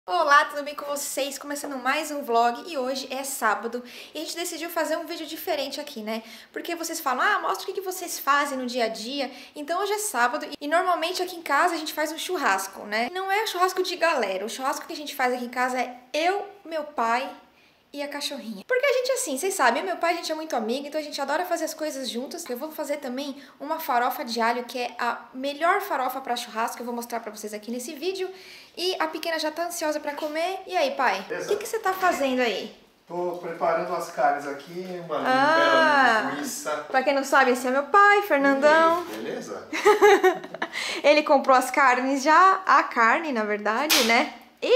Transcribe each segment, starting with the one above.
Olá, tudo bem com vocês? Começando mais um vlog e hoje é sábado e a gente decidiu fazer um vídeo diferente aqui, né? Porque vocês falam, mostra o que vocês fazem no dia a dia. Então hoje é sábado e normalmente aqui em casa a gente faz um churrasco, né? Não é churrasco de galera, o churrasco que a gente faz aqui em casa é eu, meu pai e a cachorrinha. Porque a gente, assim, vocês sabem, meu pai, a gente é muito amigo, então a gente adora fazer as coisas juntos. Eu vou fazer também uma farofa de alho, que é a melhor farofa para churrasco, eu vou mostrar pra vocês aqui nesse vídeo. E a pequena já tá ansiosa pra comer. E aí, pai, o que você tá fazendo aí? Tô preparando as carnes aqui, uma bela linguiça. Pra quem não sabe, esse é meu pai, Fernandão. Beleza? Ele comprou as carnes já, a carne, na verdade, né?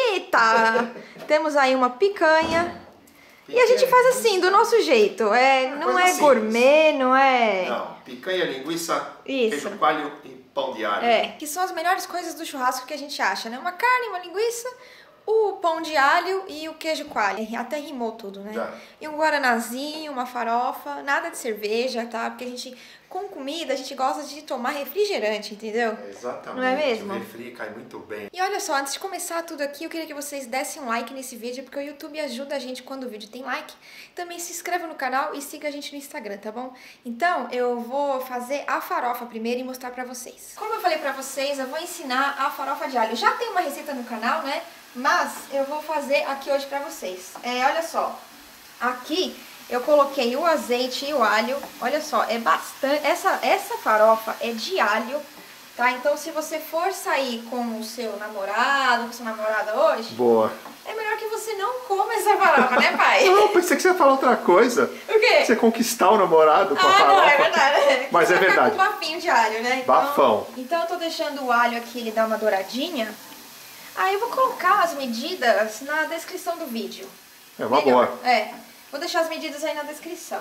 Eita! Temos aí uma picanha. E a gente faz assim, do nosso jeito. Não é gourmet, não é... Não, picanha, linguiça, Isso. queijo coalho e pão de alho. Que são as melhores coisas do churrasco que a gente acha, né? Uma carne, uma linguiça, o pão de alho e o queijo coalho. Até rimou tudo, né? Já. E um guaranazinho, uma farofa, nada de cerveja, tá? Porque a gente, com comida, a gente gosta de tomar refrigerante, entendeu? Exatamente. Não é mesmo? O refri cai muito bem. E olha só, antes de começar tudo aqui, eu queria que vocês dessem um like nesse vídeo, porque o YouTube ajuda a gente quando o vídeo tem like. Também se inscreva no canal e siga a gente no Instagram, tá bom? Então, eu vou fazer a farofa primeiro e mostrar pra vocês. Como eu falei pra vocês, eu vou ensinar a farofa de alho. Já tem uma receita no canal, né? Mas eu vou fazer aqui hoje pra vocês. Olha só, aqui eu coloquei o azeite e o alho. Olha só, é bastante... Essa farofa é de alho, tá? Então, se você for sair com o seu namorado, com sua namorada hoje... Boa. É melhor que você não coma essa farofa, né, pai? Não, pensei que você ia falar outra coisa. O quê? Você conquistar o namorado com a farofa. Não, é verdade. Mas é verdade. Com bafinho de alho, né? Bafão. Então eu tô deixando o alho aqui, ele dar uma douradinha. Aí eu vou colocar as medidas na descrição do vídeo. É uma boa. Vou deixar as medidas aí na descrição.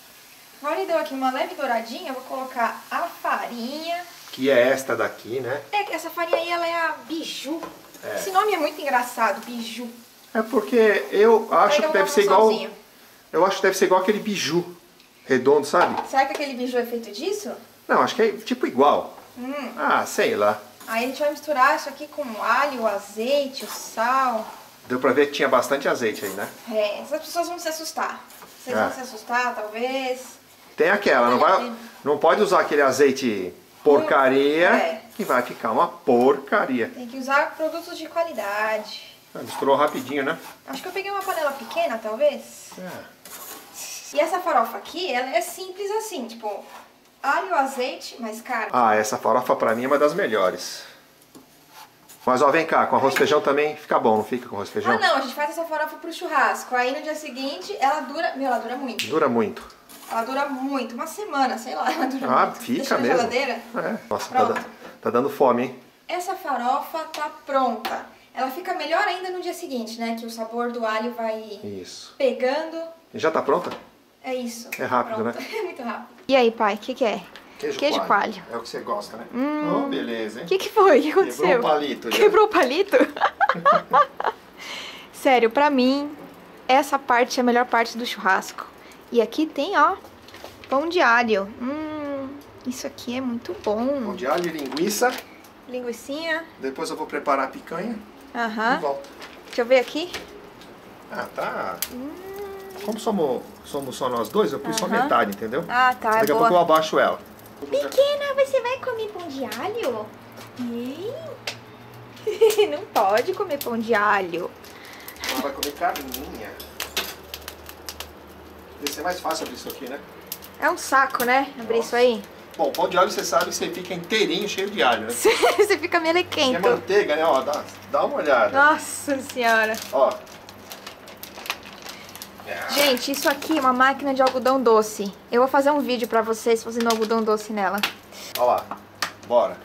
Agora ele deu aqui uma leve douradinha, eu vou colocar a farinha. Que é esta daqui, né? Essa farinha aí, ela é a Biju. Esse nome é muito engraçado, Biju. É porque eu acho que deve ser igual... sozinho. Eu acho que deve ser igual aquele biju redondo, sabe? Será que aquele Biju é feito disso? Não, acho que é tipo igual. Sei lá. Aí a gente vai misturar isso aqui com o alho, o azeite, o sal. Deu pra ver que tinha bastante azeite aí, né? Essas pessoas vão se assustar. Vocês vão se assustar, talvez. Tem aquela, não pode usar aquele azeite porcaria, que vai ficar uma porcaria. Tem que usar produtos de qualidade. Misturou rapidinho, né? Acho que eu peguei uma panela pequena, talvez. E essa farofa aqui, ela é simples assim, tipo, alho, azeite, mas cara... essa farofa pra mim é uma das melhores. Mas ó, vem cá, com arroz e feijão também fica bom, não fica com arroz e feijão? Não, a gente faz essa farofa pro churrasco. Aí no dia seguinte, ela dura... ela dura muito. Dura muito. Ela dura muito, uma semana, sei lá, ela dura muito. Fica Deixa mesmo. Na geladeira. Nossa, Pronto. tá dando fome, hein? Essa farofa tá pronta. Ela fica melhor ainda no dia seguinte, né? Que o sabor do alho vai pegando. E já tá pronta? É isso. É rápido, né? É muito rápido. E aí, pai, o que é? Queijo coalho. É o que você gosta, né? Beleza, hein? O que foi? O que aconteceu? Quebrou o palito. Quebrou o palito? Sério, pra mim, essa parte é a melhor parte do churrasco. E aqui tem, ó, pão de alho. Isso aqui é muito bom. Pão de alho e linguiça. Linguicinha. Depois eu vou preparar a picanha. E volto. Deixa eu ver aqui. Tá. Como somos só nós dois, eu pus só metade, entendeu? Tá, Daqui a pouco eu abaixo ela. Pequena, você vai comer pão de alho? Não pode comer pão de alho. Ela vai comer carninha. Deve ser mais fácil abrir isso aqui, né? É um saco, né? Abrir isso aí. Bom, pão de alho você sabe que você fica inteirinho, cheio de alho, né? Você fica melequento. É manteiga, né? Ó, dá uma olhada. Nossa senhora. Ó. Gente, isso aqui é uma máquina de algodão doce. Eu vou fazer um vídeo pra vocês fazendo algodão doce nela. Ó lá. Bora.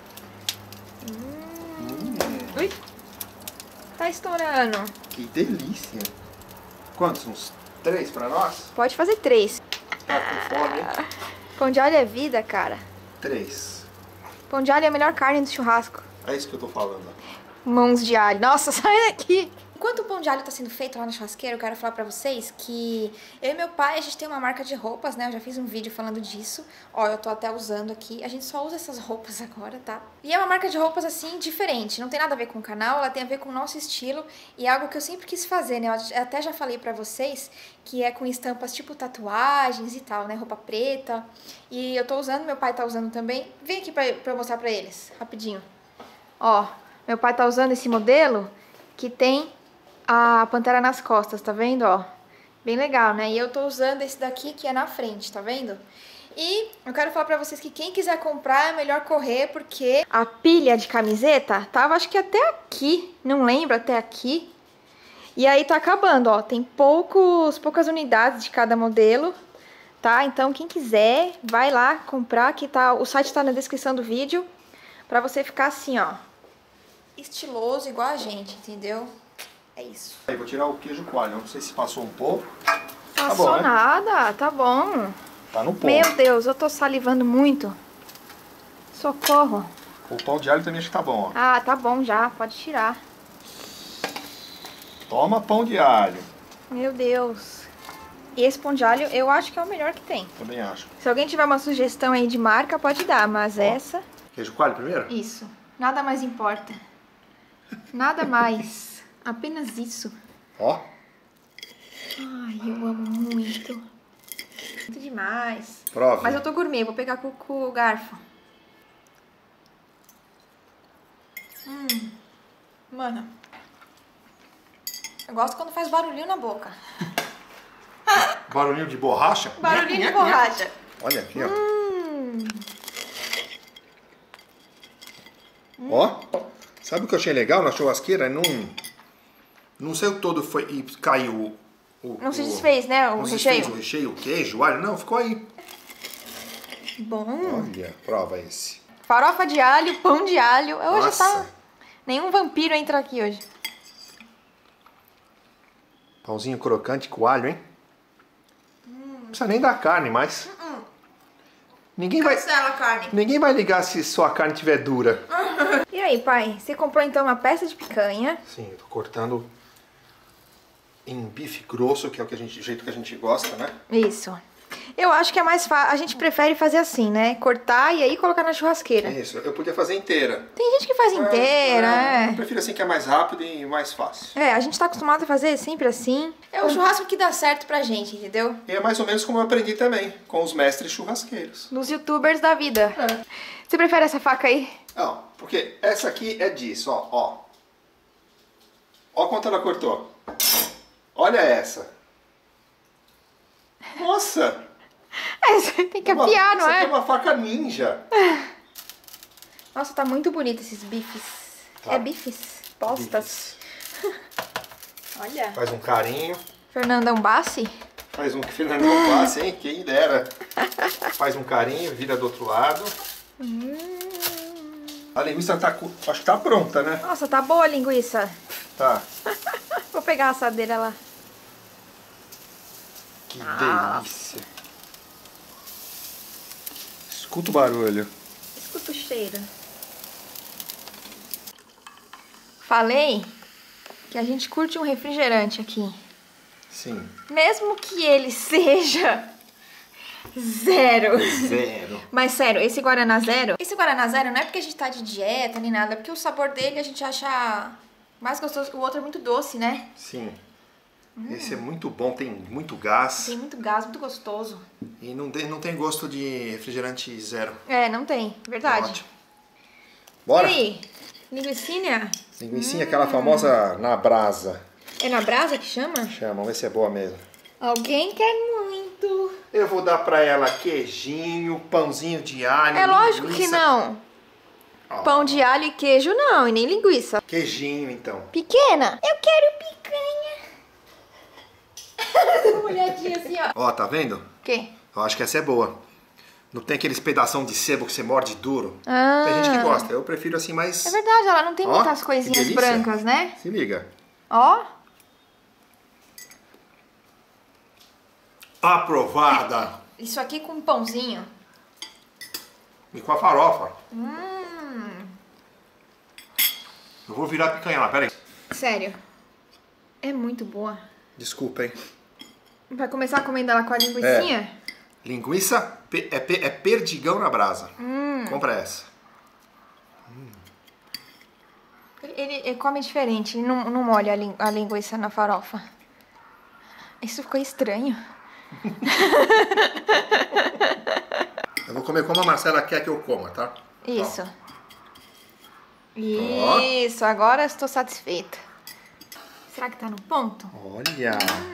Ui. Tá estourando. Que delícia. Quantos? Uns 3 pra nós? Pode fazer 3. Tá com fome, hein? Pão de alho é vida, cara. 3. Pão de alho é a melhor carne do churrasco. É isso que eu tô falando. Mãos de alho. Nossa, sai daqui. Enquanto o pão de alho tá sendo feito lá na churrasqueira, eu quero falar pra vocês que eu e meu pai, a gente tem uma marca de roupas, né? Eu já fiz um vídeo falando disso. Ó, eu tô até usando aqui. A gente só usa essas roupas agora, tá? E é uma marca de roupas, assim, diferente. Não tem nada a ver com o canal, ela tem a ver com o nosso estilo. E é algo que eu sempre quis fazer, né? Eu até já falei pra vocês que é com estampas tipo tatuagens e tal, né? Roupa preta. E eu tô usando, meu pai tá usando também. Vem aqui pra eu mostrar pra eles, rapidinho. Ó, meu pai tá usando esse modelo que tem a pantera nas costas, tá vendo, ó? Bem legal, né? E eu tô usando esse daqui que é na frente, tá vendo? E eu quero falar pra vocês que quem quiser comprar é melhor correr, porque a pilha de camiseta tava acho que até aqui, não lembro, até aqui. E aí tá acabando, ó, tem poucas unidades de cada modelo, tá? Então quem quiser, vai lá comprar, que tá, o site tá na descrição do vídeo, pra você ficar assim, ó, estiloso igual a gente, entendeu? É isso. Aí, vou tirar o queijo coalho. Não sei se passou um pouco. Passou tá bom, né? Nada, tá bom. Tá no ponto. Meu Deus, eu tô salivando muito. Socorro. O pão de alho também acho que tá bom, ó. Ah, tá bom já, pode tirar. Toma pão de alho. Meu Deus. E esse pão de alho eu acho que é o melhor que tem. Também acho. Se alguém tiver uma sugestão aí de marca, pode dar, mas ó, essa... Queijo coalho primeiro? Isso. Nada mais importa. Nada mais. Apenas isso. Ó. Ai, eu amo muito. Muito demais. Prove. Mas eu tô gourmet, vou pegar com o garfo. Mano. Eu gosto quando faz barulhinho na boca. Barulhinho de borracha? Barulhinho de borracha. Olha aqui, ó. Ó. Sabe o que eu achei legal na churrasqueira? Não saiu todo e caiu não se desfez, né? O recheio? Não se desfez o recheio, o queijo, o alho. Não, ficou aí. Bom. Olha, prova esse. Farofa de alho, pão de alho. Hoje nossa, tá... Nenhum vampiro entra aqui hoje. Pãozinho crocante com alho, hein? Não precisa nem da carne, mas... Ninguém vai ligar se sua carne estiver dura. E aí, pai? Você comprou então uma peça de picanha? Sim, eu tô cortando em bife grosso, que é o jeito que a gente gosta, né? Isso. Eu acho que é mais fácil. A gente prefere fazer assim, né? Cortar e aí colocar na churrasqueira. Isso, eu podia fazer inteira. Tem gente que faz inteira, Eu prefiro assim que é mais rápido e mais fácil. É, a gente tá acostumado a fazer sempre assim. É o churrasco que dá certo pra gente, entendeu? E é mais ou menos como eu aprendi também, com os mestres churrasqueiros. Nos youtubers da vida. Você prefere essa faca aí? Não, porque essa aqui é disso, ó. Ó quanto ela cortou. Olha essa. Nossa! Você tem que afiar, não é? Essa aqui é uma faca ninja. Nossa, tá muito bonito esses bifes. Tá. É bifes? Postas. Bifes. Olha. Faz um carinho. Fernandão Bassi? Faz um Fernandão Bassi, hein? Quem dera. Faz um carinho, vira do outro lado. A linguiça tá, acho que tá pronta, né? Nossa, tá boa a linguiça. Tá. Vou pegar a assadeira lá. Que delícia. Escuta o barulho. Escuta o cheiro. Falei que a gente curte um refrigerante aqui. Sim. Mesmo que ele seja zero. Zero. Mas sério, esse Guaraná Zero não é porque a gente tá de dieta nem nada, é porque o sabor dele a gente acha mais gostoso. O outro é muito doce, né? Sim. Esse é muito bom, tem muito gás. Tem muito gás, muito gostoso. E não tem gosto de refrigerante zero. É, não tem, verdade. É ótimo. Bora? E aí, linguicinha? Linguicinha, aquela famosa na brasa. É na brasa que chama? Chama, vamos ver se é boa mesmo. Alguém quer muito. Eu vou dar pra ela queijinho, pãozinho de alho, É lógico linguiça. que não. Oh. Pão de alho e queijo não, e nem linguiça. Queijinho, então. Pequena? Eu quero picanha. Uma olhadinha assim, ó. Ó, tá vendo? O quê? Eu acho que essa é boa. Não tem aqueles pedação de sebo que você morde duro. Ah. Tem gente que gosta. Eu prefiro assim mais... É verdade, ela não tem ó, muitas coisinhas brancas, né? Se liga. Ó. Aprovada. Isso aqui com um pãozinho. E com a farofa. Eu vou virar a picanha lá, peraí. Sério. É muito boa. Desculpa, hein? Vai começar comendo ela com a linguicinha? Linguiça é perdigão na brasa. Compra essa. Ele come diferente, ele não molha a linguiça na farofa. Isso ficou estranho. Eu vou comer como a Marcela quer que eu coma, tá? Isso. Ó. Isso, agora estou satisfeita. Será que tá no ponto? Olha.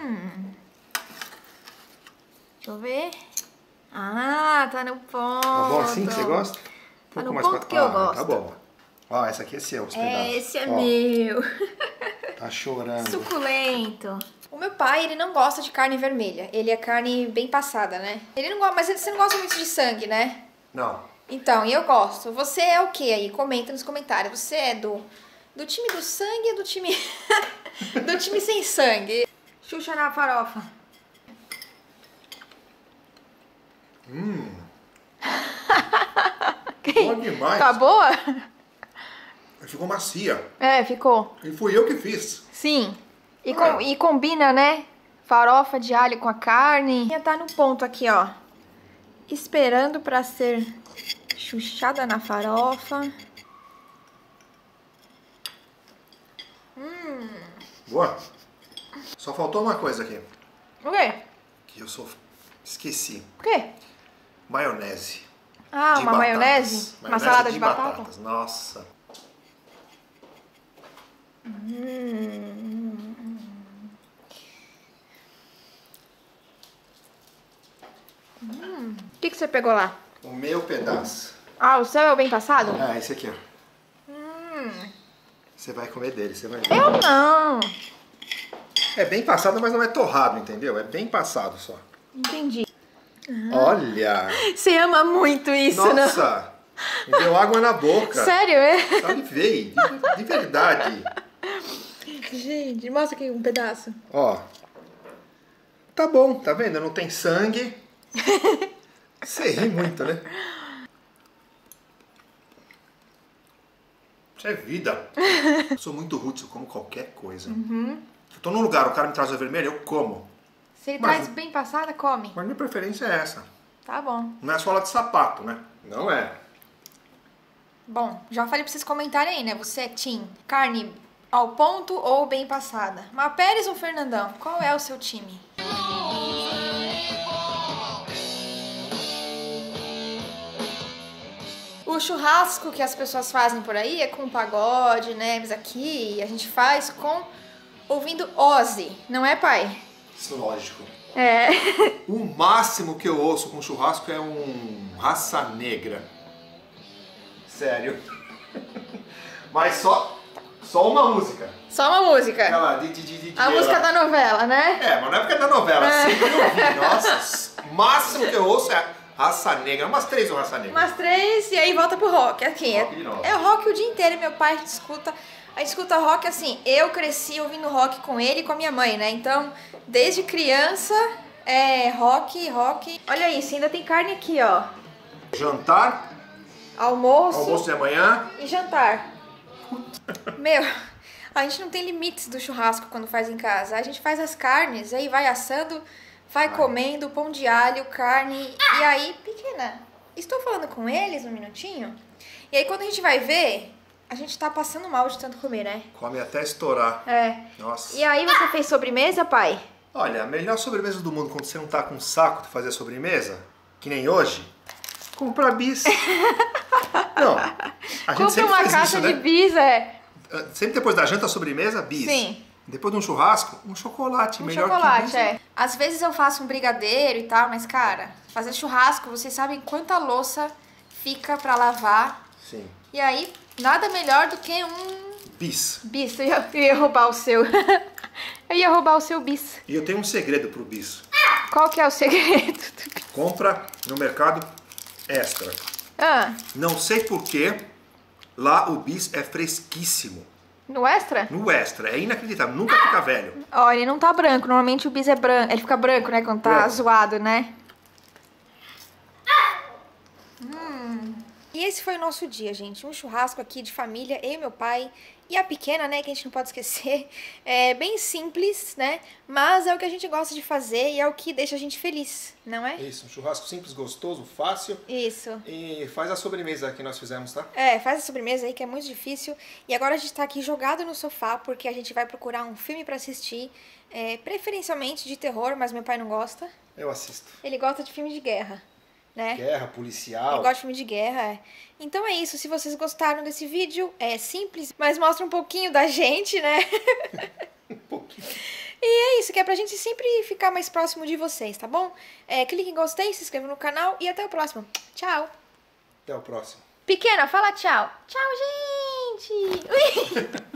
Deixa eu ver. Ah, tá no ponto. Tá bom assim que você gosta? Tá no ponto que eu gosto. Tá bom. Ó, essa aqui é seu, os pedaços. Esse é meu. Tá chorando. Suculento. O meu pai, ele não gosta de carne vermelha. Ele é carne bem passada, né? Ele não gosta, mas você não gosta muito de sangue, né? Não. Então, eu gosto. Você é o que aí? Comenta nos comentários. Você é do time do sangue ou do time do time sem sangue? Xuxa na farofa. Boa demais. Tá boa? Ficou macia. É, ficou. E fui eu que fiz. Sim. E combina, né? Farofa de alho com a carne. Já tá no ponto aqui, ó. Esperando pra ser chuchada na farofa. Boa. Só faltou uma coisa aqui. O quê? Que eu esqueci. O quê? Maionese. Ah, De uma batatas. maionese? Uma salada de batata? batatas. Nossa. O que você pegou lá? O meu pedaço. Ah, o seu é o bem passado? Ah, esse aqui, ó. Você vai comer dele, você vai ver. Eu não. É bem passado, mas não é torrado, entendeu? É bem passado só. Entendi. Olha! Você ama muito isso, né? Nossa! Me deu água na boca. Sério, é? Salivei, de verdade. Gente, mostra aqui um pedaço. Ó. Tá bom, tá vendo? Não tem sangue. Você ri muito, né? Isso é vida. Eu sou muito roots, eu como qualquer coisa. Se eu tô num lugar, o cara me traz a vermelha, eu como. Se ele Mas- traz bem passada, come. Mas minha preferência é essa. Tá bom. Não é sola de sapato, né? Não é. Bom, já falei pra vocês comentarem aí, né? Você é team carne ao ponto ou bem passada? Mas Pérez ou Fernandão? Qual é o seu time? O churrasco que as pessoas fazem por aí é com pagode, né? Mas aqui a gente faz ouvindo Ozzy, não é, pai? Isso lógico. É. O máximo que eu ouço com churrasco é um Raça Negra. Sério. Mas só uma música. Só uma música. Aquela A música da novela, né? É, mas na época da novela, sempre eu ouvi. Nossa, o máximo que eu ouço é Raça Negra. Umas 3 do Raça Negra. Umas 3 e aí volta pro rock. Aqui, Rock de novo. é o rock o dia inteiro. Meu pai a gente escuta rock assim. Eu cresci ouvindo rock com ele e com a minha mãe, né? Então, desde criança, rock. Olha isso, ainda tem carne aqui, ó. Jantar, Almoço de amanhã. e jantar. Meu, a gente não tem limites do churrasco quando faz em casa. A gente faz as carnes, aí vai assando, vai comendo, pão de alho, carne. E aí, pequena, estou falando com eles um minutinho. E aí quando a gente vai ver, a gente tá passando mal de tanto comer, né? Come até estourar. É. Nossa. E aí você fez sobremesa, pai? Olha, a melhor sobremesa do mundo quando você não tá com saco de fazer sobremesa, que nem hoje, compra bis. Não, a gente Compra sempre uma faz caixa isso, de né? bis, Sempre depois da janta, sobremesa, bis. Sim. Depois de um churrasco, um chocolate. Um melhor chocolate, que bis. é. Às vezes eu faço um brigadeiro e tal, mas, cara, fazer churrasco, vocês sabem quanta louça fica pra lavar. Sim. E aí, nada melhor do que um Bis. bis. Eu ia roubar o seu. Eu ia roubar o seu bis. E eu tenho um segredo pro bis. Qual que é o segredo do bis? Compra no mercado Extra. Ah, Não sei porquê, lá o bis é fresquíssimo. no extra? No Extra, é inacreditável, nunca fica velho. Ó, ele não tá branco. Normalmente o bis é branco. Ele fica branco, né? Quando tá Branco. zoado, né? E esse foi o nosso dia, gente. Um churrasco aqui de família, eu e meu pai. E a pequena, né, que a gente não pode esquecer. É bem simples, né? Mas é o que a gente gosta de fazer e é o que deixa a gente feliz, não é? Isso, um churrasco simples, gostoso, fácil. Isso. E faz a sobremesa que nós fizemos, tá? É, faz a sobremesa aí que é muito difícil. E agora a gente tá aqui jogado no sofá porque a gente vai procurar um filme pra assistir. Preferencialmente de terror, mas meu pai não gosta. Eu assisto. Ele gosta de filme de guerra, né? Guerra, Eu policial. gosto de filme de guerra, Então é isso, se vocês gostaram desse vídeo, é simples, mas mostra um pouquinho da gente, né? Um pouquinho. E é isso, que é pra gente sempre ficar mais próximo de vocês, tá bom? Clique em gostei, se inscreva no canal e até o próximo. Tchau! Até o próximo. Pequena, fala tchau! Tchau, gente! Ui.